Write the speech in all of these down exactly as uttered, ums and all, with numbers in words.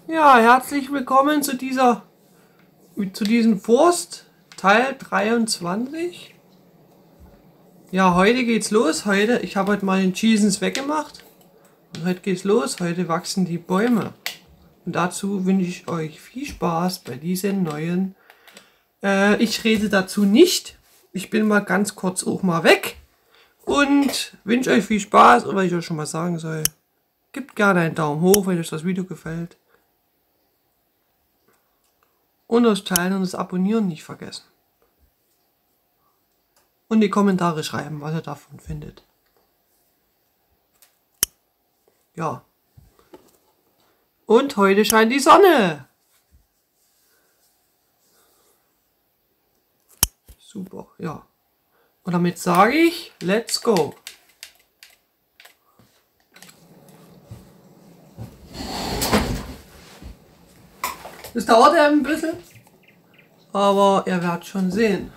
Ja, herzlich willkommen zu dieser zu diesem Forst Teil dreiundzwanzig. Ja, heute geht's los. Heute, ich habe heute mal den Cheesens weggemacht. Und heute geht's los. Heute wachsen die Bäume. Und dazu wünsche ich euch viel Spaß bei diesen neuen. Äh, ich rede dazu nicht. Ich bin mal ganz kurz auch mal weg. Und wünsche euch viel Spaß. Und was ich euch schon mal sagen soll, gebt gerne einen Daumen hoch, wenn euch das Video gefällt. Und das Teilen und das Abonnieren nicht vergessen. Und die Kommentare schreiben, was ihr davon findet. Ja. Und heute scheint die Sonne. Super, ja. Und damit sage ich, let's go. Das dauert ja ein bisschen, aber ihr werdet schon sehen,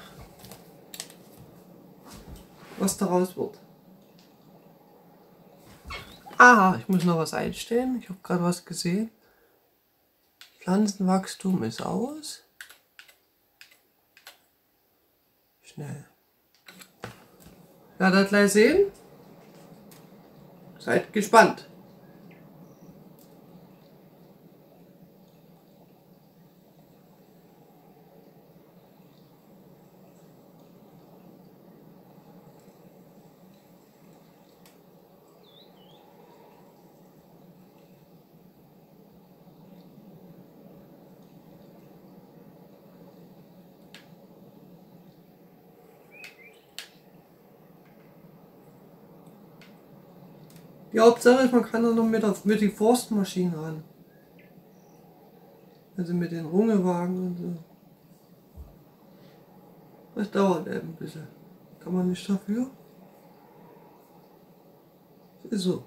was daraus wird. Ah, ich muss noch was einstellen. Ich habe gerade was gesehen. Pflanzenwachstum ist aus. Schnell. Werdet gleich sehen. Seid gespannt. Die Hauptsache ist, man kann da noch mit, auf, mit die Forstmaschinen ran. Also mit den Rungewagen und so. Das dauert eben ein bisschen. Kann man nicht dafür. Ist so.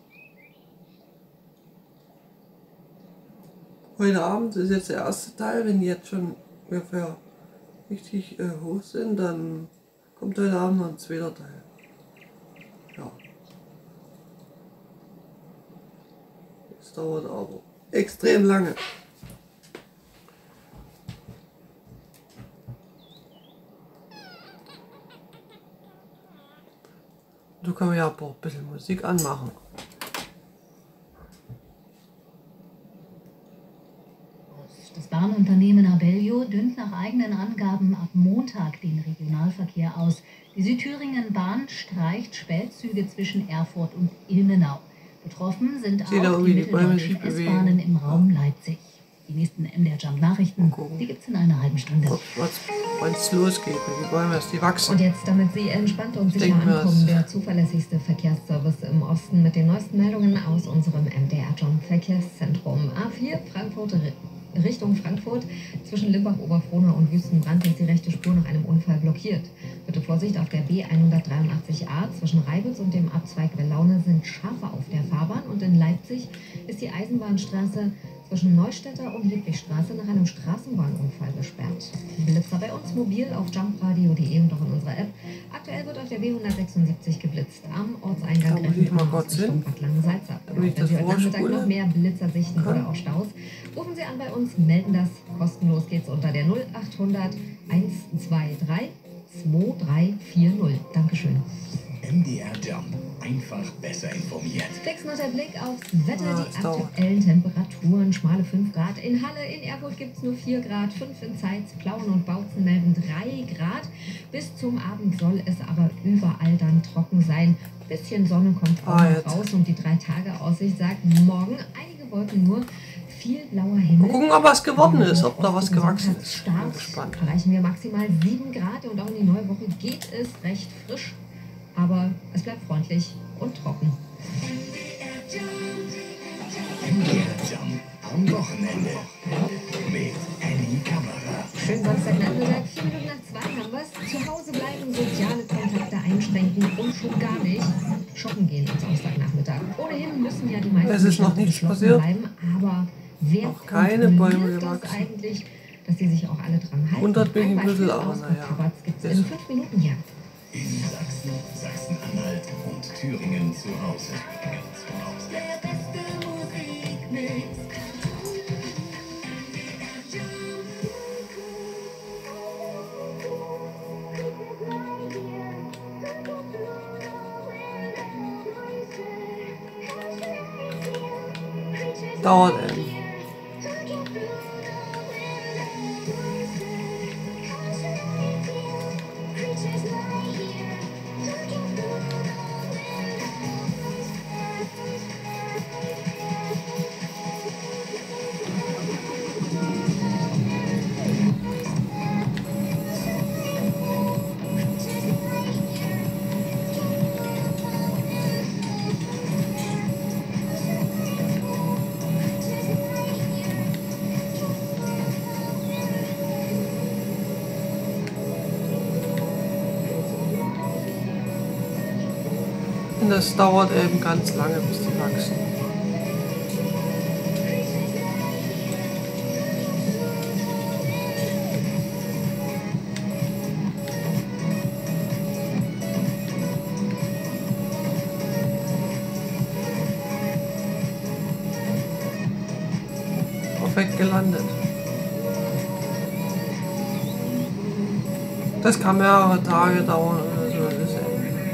Heute Abend ist jetzt der erste Teil. Wenn die jetzt schon ungefähr richtig äh, hoch sind, dann kommt heute Abend noch ein zweiter Teil. Ja. Das dauert aber extrem lange. So kann man ja auch ein bisschen Musik anmachen. Das Bahnunternehmen Abellio dünnt nach eigenen Angaben ab Montag den Regionalverkehr aus. Die Südthüringen-Bahn streicht Spätzüge zwischen Erfurt und Ilmenau. Betroffen sind auch die mitteldeutschen S-Bahnen im Raum Leipzig. Die nächsten M D R Jump Nachrichten, die gibt es in einer halben Stunde. Wann es losgeht, wenn die Bäume erst die wachsen. Und jetzt, damit Sie entspannt und sicher ankommen, der zuverlässigste Verkehrsservice im Osten mit den neuesten Meldungen aus unserem M D R Jump Verkehrszentrum. A vier Frankfurt Richtung Frankfurt. Zwischen Limbach-Oberfrohna und Wüstenbrand ist die rechte Spur nach einem Unfall blockiert. Bitte Vorsicht auf der B hundertdreiundachtzig A. Zwischen Reibitz und dem Abzweig Welaune sind Schafe auf der Fahrbahn. Und in Leipzig ist die Eisenbahnstraße zwischen Neustädter und Hedwigstraße nach einem Straßenbahnunfall gesperrt. Blitzer bei uns mobil auf jumpradio punkt de und auch in unserer App. Aktuell wird auf der B hundertsechsundsiebzig geblitzt am Ortseingang Richtung Bad Langensalza. Wenn Sie heute Nachmittag noch mehr Blitzer sichten oder auch Staus, rufen Sie an bei uns, melden das. Kostenlos geht's unter der null achthundert hundertzweiundzwanzig drei vier null. Dankeschön. M D R Jump. Einfach besser informiert. Fix noch der Blick aufs Wetter, die aktuellen Temperaturen, schmale fünf Grad. In Halle, in Erfurt gibt es nur vier Grad, fünf in Zeitz, Plauen und Bautzen melden drei Grad. Bis zum Abend soll es aber überall dann trocken sein. Ein bisschen Sonne kommt auch ah, noch raus und die drei Tage Aussicht sagt morgen einige Wolken nur. Viel blauer Himmel. Mal gucken, ob was geworden ist, ob da was gewachsen ist. Bin gespannt. Erreichen wir maximal sieben Grad und auch in die neue Woche geht es recht frisch. Aber es bleibt freundlich und trocken. M D R Jump am Wochenende mit Annie Kamera. Schönen Samstagnachmittag, vier Minuten nach zwei haben wir es. Zu Hause bleiben, soziale Kontakte einschränken und schon gar nicht shoppen gehen am Samstagnachmittag. Ohnehin müssen ja die meisten es ist noch nichts passiert. Bleiben, aber wer noch keine Bäume das gewachsen. eigentlich, dass sie sich auch alle dran halten? Wundert mich ein bisschen, Beispiel aber aus naja. Kabatz gibt es in fünf Minuten hier. In Sachsen, Sachsen-Anhalt und Thüringen zu Hause. Der beste Musikmix. Dauert eben. Und das dauert eben ganz lange, bis die wachsen. Perfekt gelandet. Das kann mehrere Tage dauern oder so. Das ist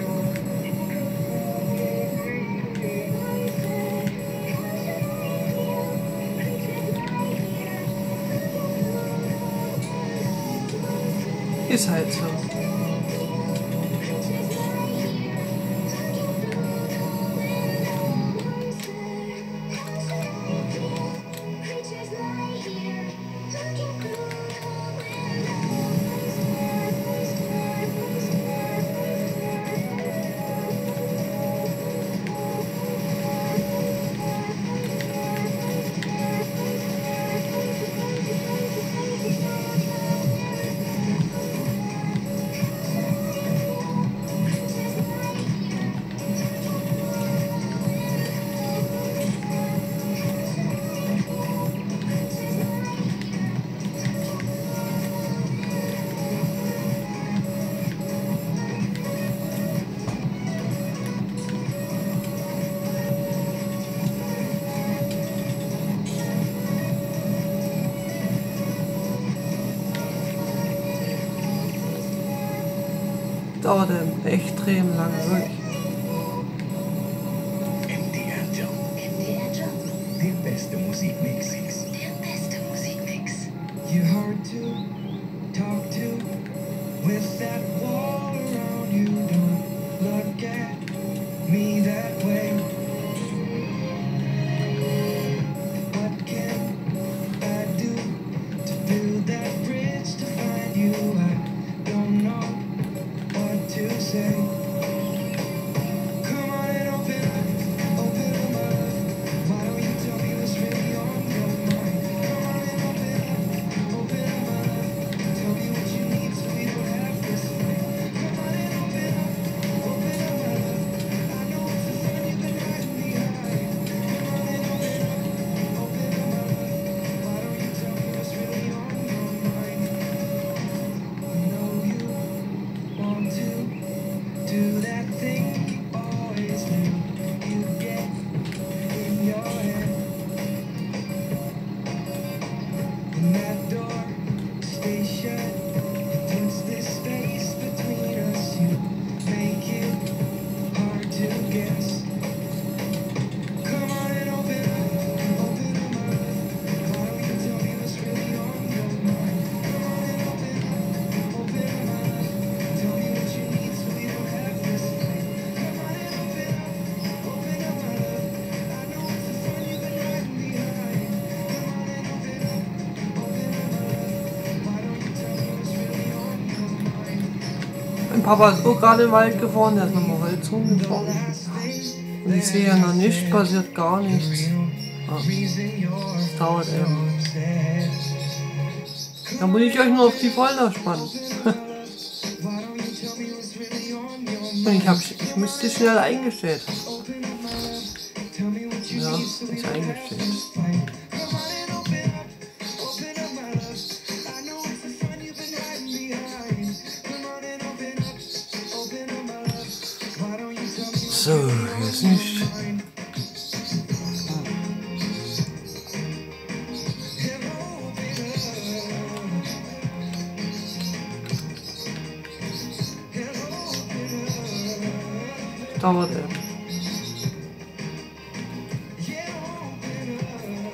Ist halt so. Dauert eben extrem lange, wirklich. M D R Jump. M D R Jump. Der beste Musikmix. Der beste Musikmix. You're hard to talk to with that wall around you. Don't look at me that way. What can I do to build that bridge to find you? I don't know what to say. Come on and open up, open up my love. Why don't you tell me what's really on your mind? Come on and open up, open up my love. Tell me what you need so we don't have this fight. Come on and open up, open up my love. I know it's the fun you've been hiding behind. Come on and open up, open up my love. Why don't you tell me what's really on your mind? I know you want to do that thing you always knew you'd get in your head. And that door stays shut. It puts this space between us. You make it hard to guess. Come on and open up, open up my love. Why don't you tell me what's really on your mind? Come on and open up, open up my love. Tell me what you need so we don't have this fight. Come on and open up, open up my love. I know it's the fun you've been hiding behind. Come on and open up, open up my love. Why don't you tell me what's really on your mind? Mein Papa ist auch gerade im Wald gefahren, der ist nochmal Holz rumgefahren. Last thing Und ich sehe ja noch nicht, passiert gar nichts. Ja, reason you're das dauert eben. sad. Da muss ich euch nur auf die Folter spannen. Why don't you tell me what's really on your mind? Und ich, hab, ich müsste schnell eingestellt. Open up my love. Tell me what you Ja, need so we ist don't have eingestellt. this fight. Come on and open up, open up my love. I know it's the fun you've been hiding behind. Come on and open up, open up my love. Why don't you tell me what's So, jetzt nicht. mine? And open up, and open up. Dauert eben. Yeah, open up.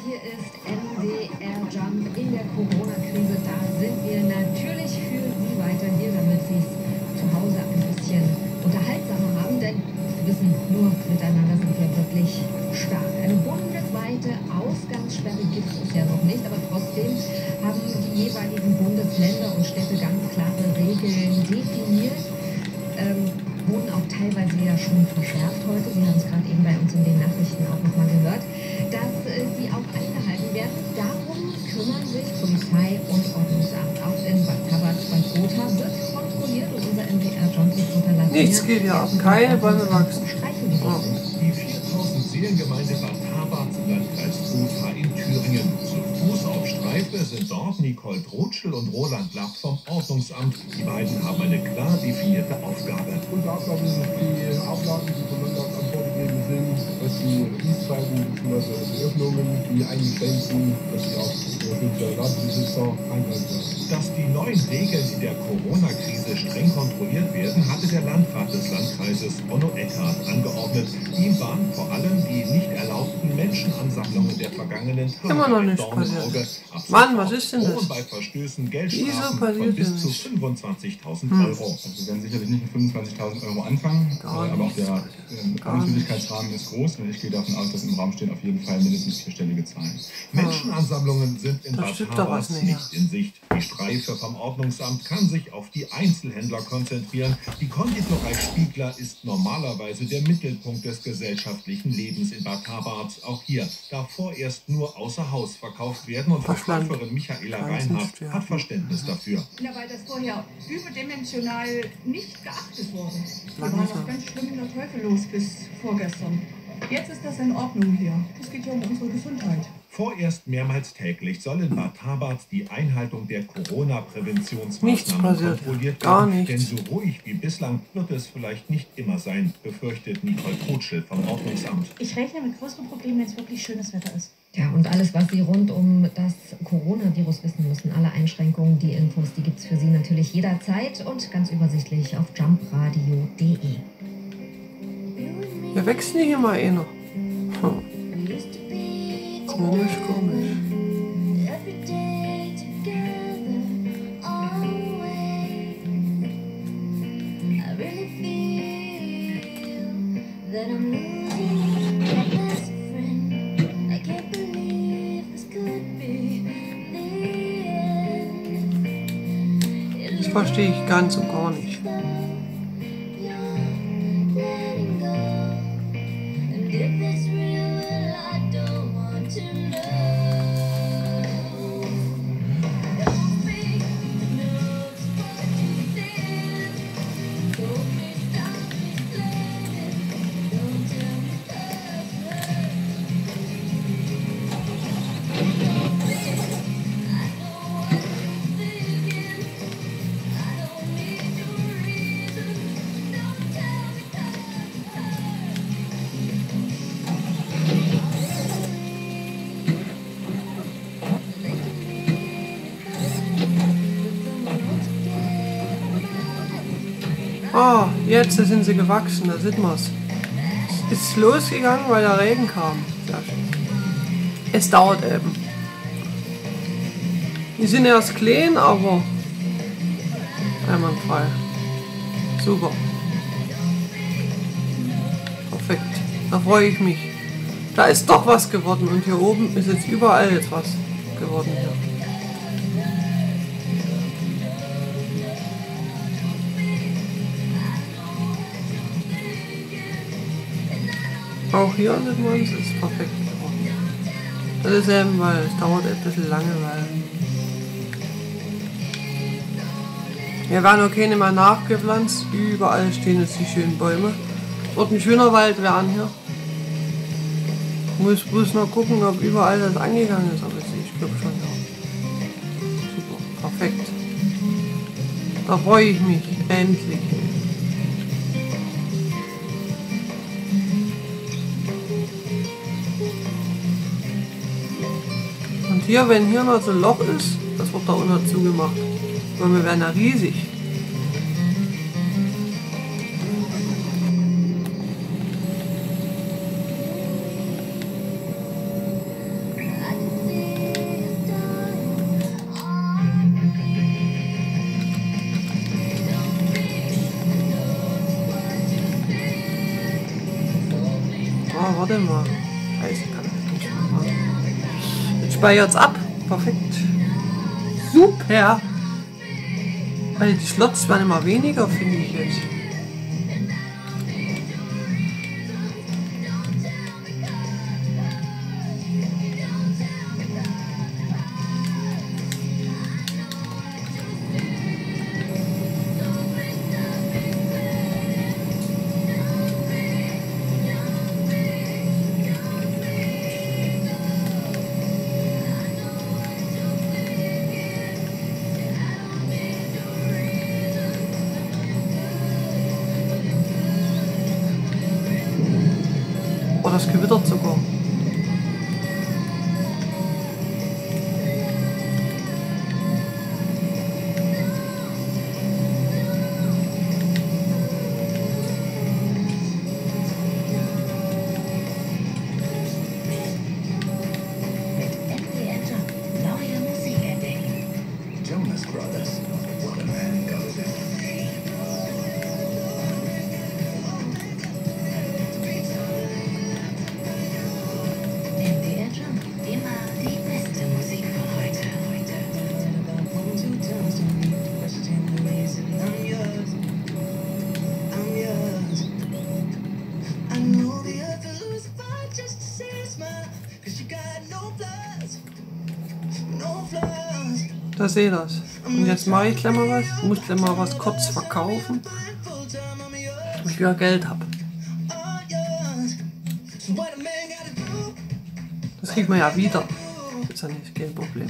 hier ist M D R Jump in der Corona-Krise. Da sind wir natürlich für Sie weiter hier, damit Sie es zu Hause ein bisschen unterhaltsamer haben, denn wir wissen, nur miteinander sind wir wirklich stark. Eine bundesweite Ausgangssperre gibt es ja noch nicht, aber trotzdem haben die jeweiligen Bundesländer und Städte ganz klare Regeln definiert. Ähm, wurden auch teilweise ja schon verschärft heute. Sie haben es gerade eben bei uns in den Nachrichten auch nochmal gehört, dass äh, sie auch eingehalten werden. Darum kümmern sich Polizei und Ordnungsamt. Auch in Bad Tabat bei Gotha wird kontrolliert und unser M D R-Johnson-Reporter Lavina... Nichts geht ja ab, keine Bäume wachsen. Oh. Die viertausend Seelengemeinde Bad Tabat, Landkreis Gotha in Thüringen. Zu Fuß auf Streife sind dort Nicole Trotschel und Roland Lapp vom Ordnungsamt. Die beiden haben eine klar definierte Aufgabe. Unsere Aufgabe ist es, die Auflagen, die vom Landratsamt vorgegeben sind, was die Dienstzeiten bzw. die Öffnungen, die Eingeschränkten, dass sie auch für Ladenbesitzer einhalten werden. Dass die neuen Regeln in der Corona-Krise streng kontrolliert werden, hatte der Landrat des Landkreises Onno Eckhardt angeordnet. Ihm waren vor allem die nicht erlaubten Menschenansammlungen der vergangenen Tage Immer noch ein nicht Dorn im passiert. Auge. Ab Mann, was sofort ist denn das? drohen bei Verstößen Wieso Geldstrafen passiert von bis denn zu nicht? fünfundzwanzigtausend Hm. Euro. Also wir werden sicherlich nicht mit fünfundzwanzigtausend Euro anfangen, Gar äh, aber auch nichts. der äh, Gar Ordnungswidrigkeitsrahmen ist groß und ich gehe davon aus, dass im Raum stehen auf jeden Fall mindestens vierstellige Zahlen. Menschenansammlungen sind in Da Bad stimmt doch was Tabat nicht. nicht in Sicht. Die Streife vom Ordnungsamt kann sich auf die Einzelhändler konzentrieren. Die Konditorei Spiegler ist normalerweise der Mittelpunkt des gesellschaftlichen Lebens in Bad Tabat. Auch hier darf vorerst nur außer Haus verkauft werden und Verschlammt. Verkäuferin Michaela Ganz Reinhardt nicht, ja. hat Verständnis dafür. Ja, weil das vorher überdimensional nicht geachtet wurde. Wir Langsam. waren noch ganz schlimm in der Teufel los bis vorgestern. Jetzt ist das in Ordnung hier. Es geht ja um unsere Gesundheit. Vorerst mehrmals täglich soll in Bad Tabat die Einhaltung der Nichts Corona-Präventionsmaßnahmen passiert. kontrolliert Gar werden. nichts. Denn so ruhig wie bislang wird es vielleicht nicht immer sein, befürchtet Nicole Trotschel vom Ordnungsamt. Ich rechne mit größeren Problemen, wenn es wirklich schönes Wetter ist. Ja, und alles, was Sie rund um das Coronavirus wissen müssen, alle Einschränkungen, die Infos, die gibt es für Sie natürlich jederzeit und ganz übersichtlich auf jumpradio punkt de. Wir wechseln hier mal eh noch. Hm. Komisch, komisch. Das verstehe ich ganz und gar nicht. Ah, jetzt sind sie gewachsen, da sieht man es. Es ist losgegangen, weil der Regen kam. Sehr schön. Es dauert eben. Die sind erst klein, aber einwandfrei. Super. Perfekt. Da freue ich mich. Da ist doch was geworden und hier oben ist jetzt überall jetzt was geworden hier. Auch hier sieht man es, ist perfekt geworden. Das ist eben, weil es dauert ein bisschen lange, weil hier werden auch keine mehr nachgepflanzt. Überall stehen jetzt die schönen Bäume. Es wird ein schöner Wald werden hier. Ich muss bloß noch gucken, ob überall das angegangen ist, aber ich glaube schon, ja. Super, perfekt. Da freue ich mich, endlich. Und hier, wenn hier noch so ein Loch ist, das wird da unten zugemacht. Weil wir werden ja riesig. I Ah, warte mal. Scheiße, kann ich nicht mehr machen. Jetzt speichert's ab. Perfekt. Super. Weil die Slots werden immer weniger, finde ich jetzt. Oh, das gewittert sogar. Neue Musik entdecken. Jonas Brothers. What a man goes in. M D R Jump, immer die beste Musik von heute. Da seht ihr das. Und jetzt mache ich gleich mal was. Ich muss gleich mal was kurz verkaufen. Ob ich wieder Geld habe. Das kriegt man ja wieder. Das ist ja nicht kein Problem.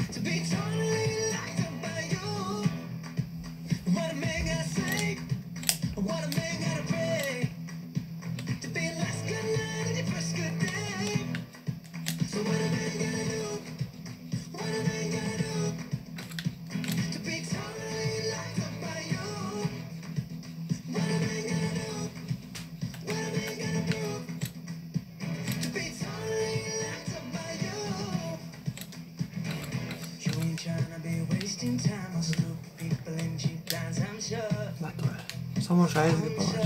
Na toll. Das haben wir scheiße gebaut.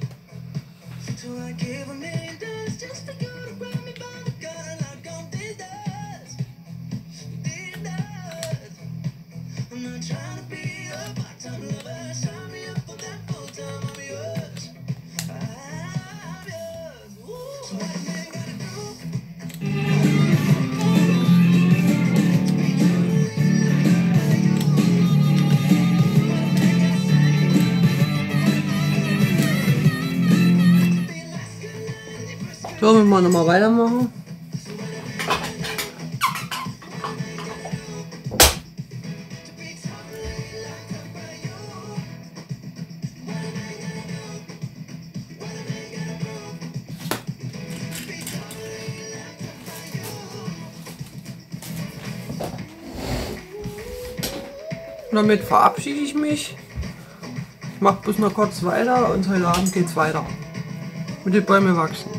So, wenn wir nochmal weitermachen. Und damit verabschiede ich mich. Ich mache bloß noch kurz weiter und heute Abend geht's weiter. Mit den Bäumen wachsen.